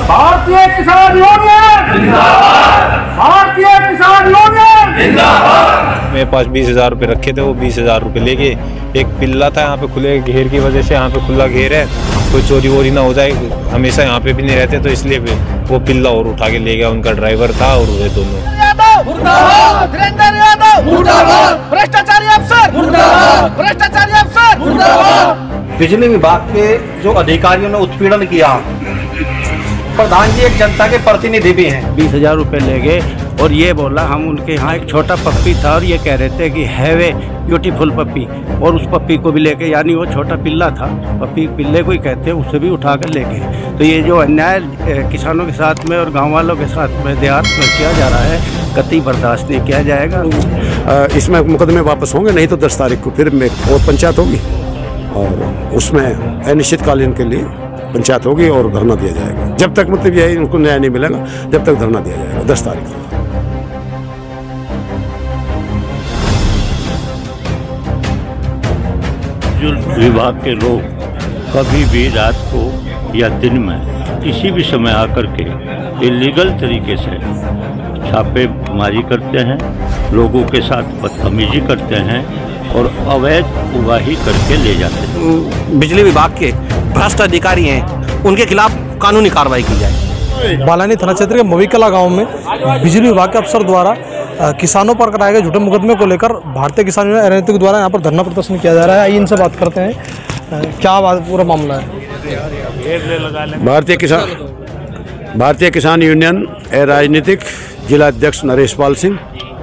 भारतीय किसान यूनियन जिंदाबाद, भारतीय किसान यूनियन जिंदाबाद। मेरे पास 20,000 रुपये रखे थे, वो 20,000 रुपये लेके एक पिल्ला था यहाँ पे, खुले घेर की वजह से यहाँ पे खुला घेर है, कोई चोरी वोरी ना हो जाए, हमेशा यहाँ पे भी नहीं रहते, तो इसलिए वो पिल्ला और उठा के ले गया। उनका ड्राइवर था और वे दोनों। मुर्दाबाद, वीरेंद्र यादव मुर्दाबाद, भ्रष्टाचारी अफसर मुर्दाबाद, भ्रष्टाचारी अफसर मुर्दाबाद। बिजली विभाग के जो अधिकारियों ने उत्पीड़न किया, प्रधान जी एक जनता के प्रतिनिधि भी हैं। 20,000 रुपये ले गए और ये बोला, हम उनके यहाँ एक छोटा पप्पी था और ये कह रहे थे कि हैव ए ब्यूटीफुल पप्पी, और उस पप्पी को भी लेके, यानी वो छोटा पिल्ला था, पप्पी पिल्ले को ही कहते हैं, उससे भी उठा कर ले गए। तो ये जो अन्याय किसानों के साथ में और गाँव वालों के साथ में देहात में किया जा रहा है, कतई बर्दाश्त नहीं किया जाएगा। इसमें मुकदमे वापस होंगे, नहीं तो 10 तारीख को फिर और पंचायत होगी और उसमें अनिश्चितकालीन के लिए पंचायत होगी और धरना दिया जाएगा। जब तक मतलब यही उनको न्याय नहीं मिलेगा, जब तक धरना दिया जाएगा 10 तारीख को। विभाग के लोग कभी भी रात को या दिन में किसी भी समय आकर के इलीगल तरीके से छापेमारी करते हैं, लोगों के साथ बदतमीजी करते हैं और अवैध उगाही करके ले जाते हैं। बिजली विभाग के भ्रष्ट अधिकारी हैं, उनके खिलाफ कानूनी कार्रवाई की जाए। बालानी थाना क्षेत्र के मवीकला गांव में बिजली विभाग के अफसर द्वारा किसानों पर कराए गए झूठे मुकदमे को लेकर भारतीय किसान यूनियन राजनीतिक द्वारा यहाँ पर धरना प्रदर्शन किया जा रहा है। आइए इनसे बात करते हैं, क्या बात पूरा मामला है। भारतीय किसान यूनियन राजनीतिक जिला अध्यक्ष नरेश पाल सिंह।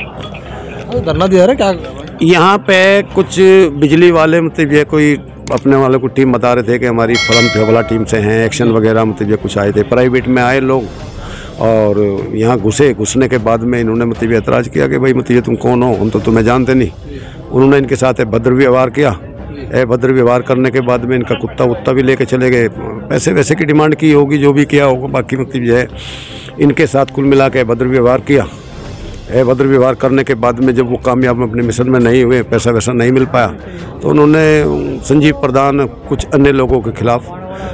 धरना दिया है क्या? यहाँ पे कुछ बिजली वाले मतलब ये कोई अपने वाले को टीम बता रहे थे कि हमारी फर्म फेवला टीम से हैं, एक्शन वगैरह मतलब ये कुछ आए थे, प्राइवेट में आए लोग और यहाँ घुसने के बाद में इन्होंने मतलब एतराज़ किया कि भाई मतलब तुम कौन हो, हम तो तुम्हें जानते नहीं। उन्होंने इनके साथ भद्र व्यवहार किया। भद्र व्यवहार करने के बाद में इनका कुत्ता भी लेके चले गए, पैसे वैसे की डिमांड की होगी, जो भी किया होगा, बाकी मतलब ये है इनके साथ कुल मिला के भद्र व्यवहार किया। भद्र व्यवहार करने के बाद में जब वो कामयाब अपने मिशन में नहीं हुए, पैसा वैसा नहीं मिल पाया, तो उन्होंने संजीव प्रधान कुछ अन्य लोगों के खिलाफ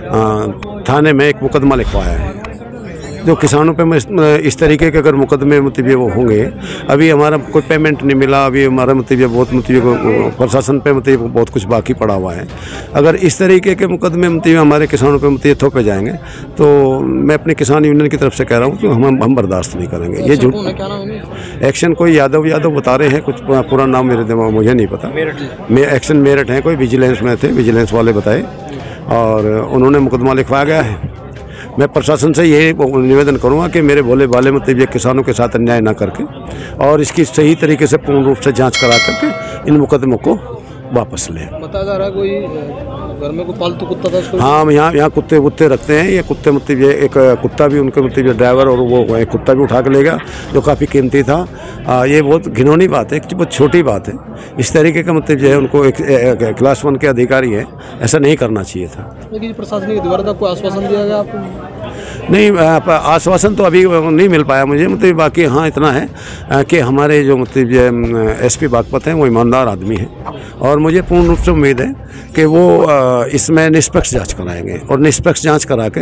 थाने में एक मुकदमा लिखवाया है। जो किसानों पे इस तरीके के अगर मुकदमे मतलब वो होंगे, अभी हमारा कोई पेमेंट नहीं मिला, अभी हमारा मतलब बहुत मतलब प्रशासन पे मतलब बहुत कुछ बाकी पड़ा हुआ है। अगर इस तरीके के मुकदमे मतलब हमारे किसानों पे मतलब थोपे जाएंगे तो मैं अपने किसान यूनियन की तरफ से कह रहा हूँ कि हम बर्दाश्त नहीं करेंगे। ये झूठ एक्शन कोई यादव बता रहे हैं, कुछ पूरा नाम मेरे दिमाग मुझे नहीं पता। एक्शन मेरठ है, कोई विजिलेंस में थे, विजिलेंस वाले बताए और उन्होंने मुकदमा लिखवाया गया है। मैं प्रशासन से ये निवेदन करूंगा कि मेरे भोले भाले मतलब ये किसानों के साथ अन्याय ना करके और इसकी सही तरीके से पूर्ण रूप से जांच करा करके इन मुकदमों को वापस लें। बता जा रहा है कोई घर में कोई पालतू कुत्ता था? हाँ, यहाँ कुत्ते रखते हैं। ये कुत्ते मतलब ये एक कुत्ता भी उनके मतलब ड्राइवर और वो एक कुत्ता भी उठा के ले गया, जो काफ़ी कीमती था। ये बहुत घिनौनी बात है, बहुत छोटी बात है। इस तरीके का मतलब जो है उनको एक क्लास 1 के अधिकारी है, ऐसा नहीं करना चाहिए था। लेकिन प्रशासन के द्वारा कोई आश्वासन दिया गया आपको? नहीं, आश्वासन तो अभी नहीं मिल पाया मुझे, मतलब बाकी हाँ इतना है कि हमारे जो मतलब एसपी बागपत हैं वो ईमानदार आदमी हैं और मुझे पूर्ण रूप से उम्मीद है कि वो इसमें निष्पक्ष जांच कराएंगे और निष्पक्ष जांच करा के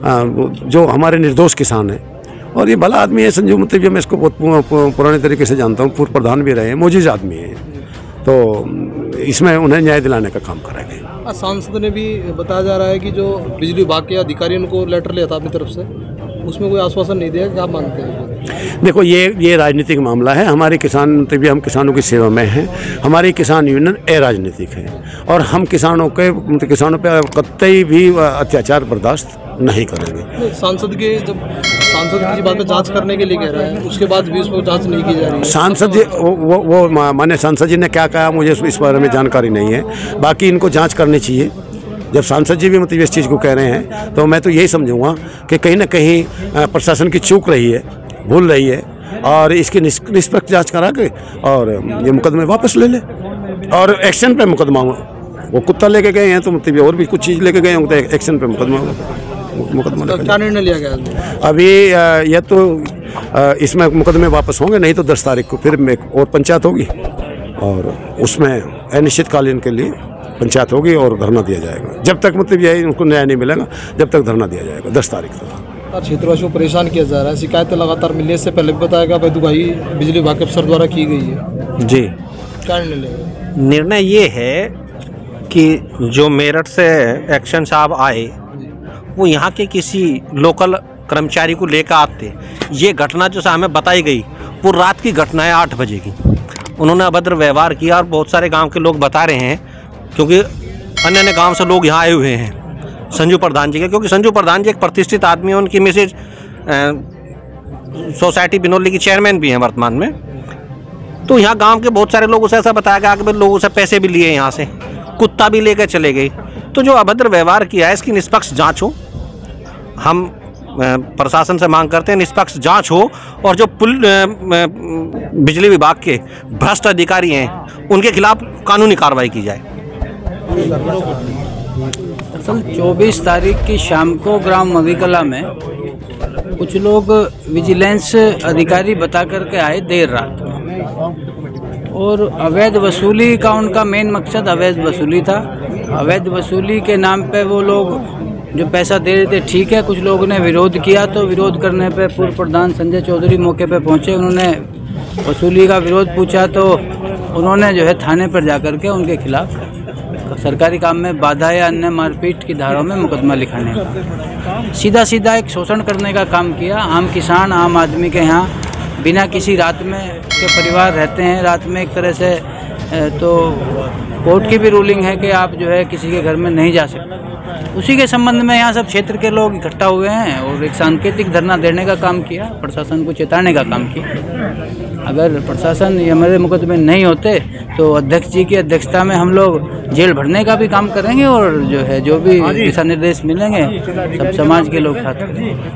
जो हमारे निर्दोष किसान हैं, और ये भला आदमी है संजू मतलब मैं इसको बहुत पुराने तरीके से जानता हूँ, पूर्व प्रधान भी रहे हैं, मोजिज आदमी है, तो इसमें उन्हें न्याय दिलाने का काम करेंगे। सांसद ने भी बताया जा रहा है कि जो बिजली विभाग के अधिकारियों को लेटर लिया था अपनी तरफ से, उसमें कोई आश्वासन नहीं दिया। क्या मानते हैं? देखो, ये राजनीतिक मामला है। हमारे किसान तभी हम किसानों की सेवा में हैं। हमारी किसान यूनियन राजनीतिक है और हम किसानों पे कतई भी अत्याचार बर्दाश्त नहीं करेंगे। सांसद की बात पे जांच करने के लिए कह रहा है, उसके बाद भी उस पर जांच नहीं की जा रही है। सांसद जी वो माने सांसद जी ने क्या कहा मुझे इस बारे में जानकारी नहीं है, बाकी इनको जांच करनी चाहिए। जब सांसद जी भी मतलब इस चीज़ को कह रहे हैं तो मैं तो यही समझूंगा कि कहीं ना कहीं प्रशासन की चूक रही है, भूल रही है और इसकी निष्पक्ष जांच करा के और ये मुकदमे वापस ले ले और एक्शन पे मुकदमा। वो कुत्ता लेके गए हैं तो मतलब और भी कुछ चीज़ लेके गए हैं तो एक्शन पे मुकदमा क्या निर्णय लिया गया अभी? यह तो इसमें मुकदमे वापस होंगे, नहीं तो 10 तारीख को फिर और पंचायत होगी और उसमें अनिश्चितकालीन के लिए पंचायत होगी और धरना दिया जाएगा। जब तक मतलब यही उनको न्याय नहीं मिलेगा, जब तक धरना दिया जाएगा 10 तारीख तक। क्षेत्रवासियों को परेशान किया जा रहा है, शिकायतें लगातार मिलने से पहले भी बताया गया अवैधुगाही बिजली विभाग के अफसर द्वारा की गई है। जी, क्या निर्णय? निर्णय ये है कि जो मेरठ से एक्शन साहब आए वो यहाँ के किसी लोकल कर्मचारी को लेकर आते। ये घटना जो हमें बताई गई वो रात की घटना है, 8 बजे की। उन्होंने अभद्र व्यवहार किया और बहुत सारे गांव के लोग बता रहे हैं, क्योंकि अन्य अन्य गांव से लोग यहाँ आए हुए हैं संजू प्रधान जी के, क्योंकि संजू प्रधान जी एक प्रतिष्ठित आदमी है। उनकी मिसेज सोसाइटी बिनौली की चेयरमैन भी हैं वर्तमान में। तो यहाँ गांव के बहुत सारे लोगों से ऐसा बताया गया कि लोगों से पैसे भी लिए, यहाँ से कुत्ता भी लेकर चले गए। तो जो अभद्र व्यवहार किया है इसकी निष्पक्ष जाँच हो। हम प्रशासन से मांग करते हैं निष्पक्ष जांच हो, और जो बिजली विभाग के भ्रष्ट अधिकारी हैं उनके खिलाफ कानूनी कार्रवाई की जाए। दरअसल 24 तारीख की शाम को ग्राम मवीकला में कुछ लोग विजिलेंस अधिकारी बता करके आए देर रात में, और अवैध वसूली का उनका मेन मकसद अवैध वसूली था। अवैध वसूली के नाम पे वो लोग जो पैसा दे रहे थे, ठीक है, कुछ लोगों ने विरोध किया। तो विरोध करने पे पूर्व प्रधान संजय चौधरी मौके पे पहुंचे। उन्होंने वसूली का विरोध पूछा तो उन्होंने जो है थाने पर जाकर के उनके खिलाफ सरकारी काम में बाधा या अन्य मारपीट की धाराओं में मुकदमा लिखाने का सीधा एक शोषण करने का काम किया। आम किसान, आम आदमी के यहाँ बिना किसी रात में के परिवार रहते हैं। रात में एक तरह से तो कोर्ट की भी रूलिंग है कि आप जो है किसी के घर में नहीं जा सकते। उसी के संबंध में यहाँ सब क्षेत्र के लोग इकट्ठा हुए हैं और एक सांकेतिक धरना देने का काम किया, प्रशासन को चेताने का काम किया। अगर प्रशासन ये हमारे मुकदमे नहीं होते तो अध्यक्ष जी की अध्यक्षता में हम लोग जेल भरने का भी काम करेंगे, और जो है जो भी दिशा निर्देश मिलेंगे सब समाज के लोग साथ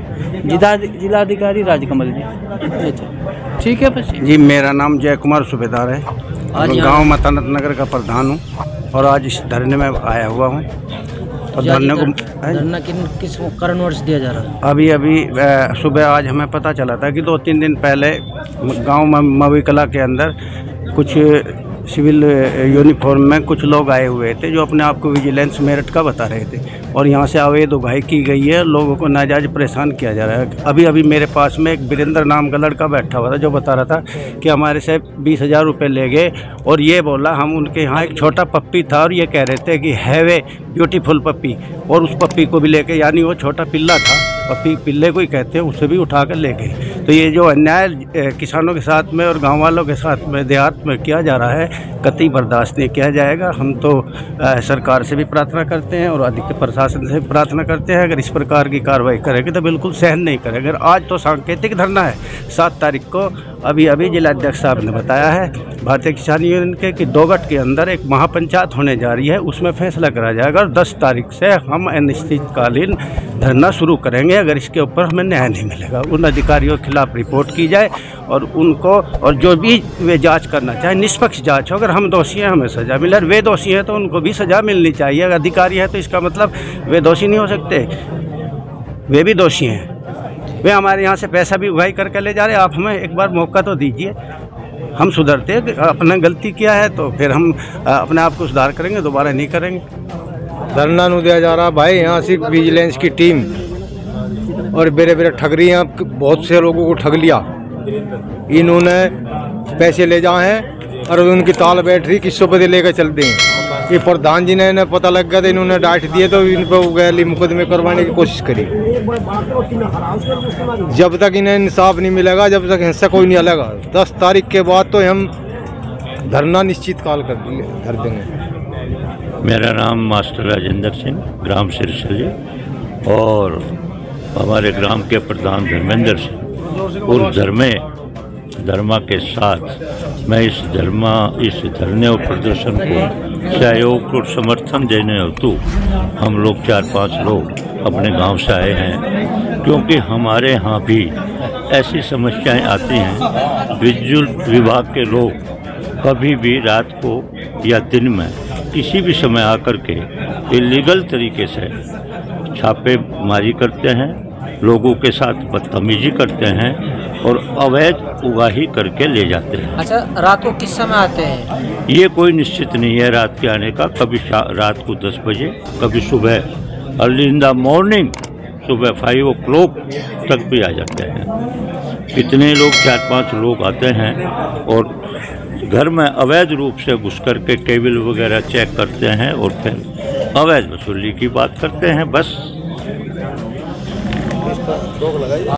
करेंगे। जिलाधिकारी राजकमल जी। ठीक है बस जी। मेरा नाम जय कुमार सूबेदार है, गाँव मतानत नगर का प्रधान हूँ, और आज इस धरने में आया हुआ हूँ। और धरना किस कारणवश दिया जा रहा है? अभी सुबह आज हमें पता चला था कि 2-3 दिन पहले गांव मवीकला के अंदर कुछ सिविल यूनिफॉर्म में कुछ लोग आए हुए थे जो अपने आप को विजिलेंस मेरठ का बता रहे थे, और यहाँ से अवैध उगाही की गई है। लोगों को नाजायज परेशान किया जा रहा है। अभी मेरे पास में एक वीरेंद्र नाम का लड़का बैठा हुआ था जो बता रहा था कि हमारे से 20,000 रुपये ले गए, और ये बोला हम उनके यहाँ एक छोटा पप्पी था और ये कह रहे थे कि हैव ए ब्यूटीफुल पप्पी, और उस पप्पी को भी लेके, यानी वो छोटा पिल्ला था, पप्पी पिल्ले को ही कहते हैं, उसे भी उठा कर ले गए। तो ये जो अन्याय किसानों के साथ में और गांव वालों के साथ में देहात में किया जा रहा है कतई बर्दाश्त नहीं किया जाएगा। हम तो सरकार से भी प्रार्थना करते हैं और अधिक प्रशासन से भी प्रार्थना करते हैं, अगर इस प्रकार की कार्रवाई करेगी तो बिल्कुल सहन नहीं करेंगे। आज तो सांकेतिक धरना है, 7 तारीख को अभी जिलाध्यक्ष साहब ने बताया है भारतीय किसान यूनियन के कि 2 गट के अंदर एक महापंचायत होने जा रही है, उसमें फैसला करा जाएगा, और 10 तारीख से हम अनिश्चितकालीन धरना शुरू करेंगे अगर इसके ऊपर हमें न्याय नहीं मिलेगा। उन अधिकारियों के खिलाफ रिपोर्ट की जाए और उनको, और जो भी वे जांच करना चाहे निष्पक्ष जांच हो। अगर हम दोषी हैं हमें सज़ा मिले, और वे दोषी हैं तो उनको भी सज़ा मिलनी चाहिए। अगर अधिकारी है तो इसका मतलब वे दोषी नहीं हो सकते, वे भी दोषी हैं। वे हमारे यहाँ से पैसा भी उगाही करके ले जा रहे हैं। आप हमें एक बार मौका तो दीजिए, हम सुधरते हैं। अपने गलती किया है तो फिर हम अपने आप को सुधार करेंगे, दोबारा नहीं करेंगे। धरना नहीं दिया जा रहा भाई, यहाँ सिर्फ विजिलेंस की टीम और बेरे ठग रही हैं, बहुत से लोगों को ठग लिया। इन्होंने पैसे ले जाए हैं और उनकी ताल बैठ रही, किस्सों पर लेकर चलते हैं। ये प्रधान जी ने पता लग गया तो इन्होंने डांट दिए, तो इन पर गैली मुकदमे करवाने की कोशिश करी। जब तक इन्हें इंसाफ नहीं मिलेगा, जब तक हिंसा कोई नहीं अलग। 10 तारीख के बाद तो हम धरना निश्चित काल कर देंगे। मेरा नाम मास्टर राजेंद्र सिंह, ग्राम सिरसली, और हमारे ग्राम के प्रधान धर्मेंद्र सिंह और धर्मा के साथ मैं इस धरने और प्रदर्शन को सहयोग और समर्थन देने हेतु हम लोग 4-5 लोग अपने गांव से आए हैं, क्योंकि हमारे यहाँ भी ऐसी समस्याएं आती हैं। विद्युत विभाग के लोग कभी भी रात को या दिन में किसी भी समय आकर के इलीगल तरीके से छापेमारी करते हैं, लोगों के साथ बदतमीजी करते हैं और अवैध उगाही करके ले जाते हैं। अच्छा, रात को किस समय आते हैं? ये कोई निश्चित नहीं है रात के आने का। कभी रात को 10 बजे, कभी सुबह अर्ली इन द मॉर्निंग सुबह 5 o'clock तक भी आ जाते हैं। कितने लोग 4-5 लोग आते हैं और घर में अवैध रूप से घुस कर के केबल वगैरह चेक करते हैं और फिर अवैध वसूली की बात करते हैं। बस